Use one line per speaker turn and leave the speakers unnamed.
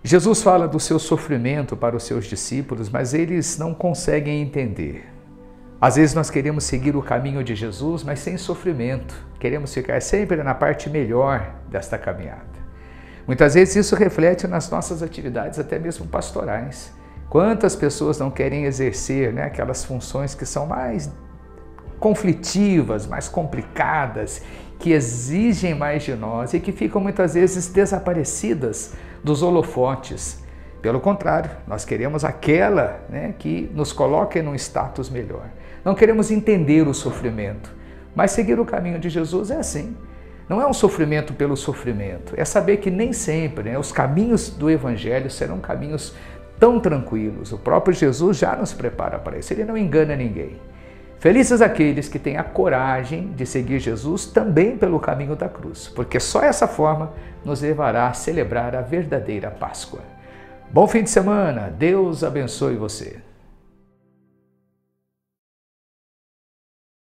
Jesus fala do seu sofrimento para os seus discípulos, mas eles não conseguem entender. Às vezes nós queremos seguir o caminho de Jesus, mas sem sofrimento. Queremos ficar sempre na parte melhor desta caminhada. Muitas vezes isso reflete nas nossas atividades, até mesmo pastorais. Quantas pessoas não querem exercer, aquelas funções que são mais conflitivas, mais complicadas, que exigem mais de nós e que ficam muitas vezes desaparecidas dos holofotes. Pelo contrário, nós queremos aquela que nos coloque num status melhor. Não queremos entender o sofrimento, mas seguir o caminho de Jesus é assim. Não é um sofrimento pelo sofrimento, é saber que nem sempre os caminhos do Evangelho serão caminhos tão tranquilos. O próprio Jesus já nos prepara para isso, ele não engana ninguém. Felizes aqueles que têm a coragem de seguir Jesus também pelo caminho da cruz, porque só essa forma nos levará a celebrar a verdadeira Páscoa. Bom fim de semana, Deus abençoe você.